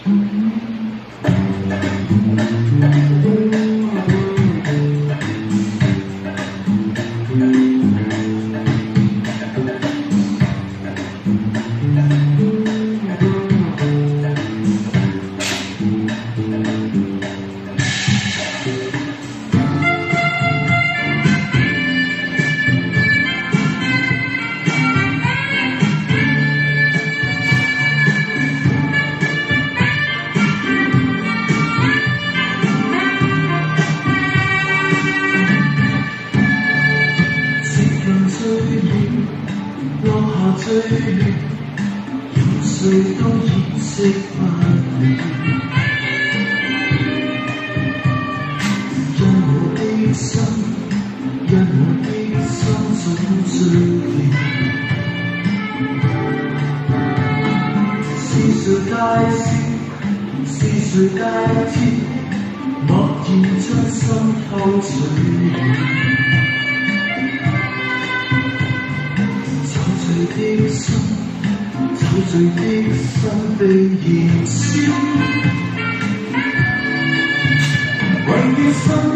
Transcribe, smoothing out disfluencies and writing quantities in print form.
最暖，任誰都掩飾不了。因我的心，因我的心總醉了。是誰介紹？是誰介知？默然將心偷取。的心，酒醉的心被燃燒，為你心。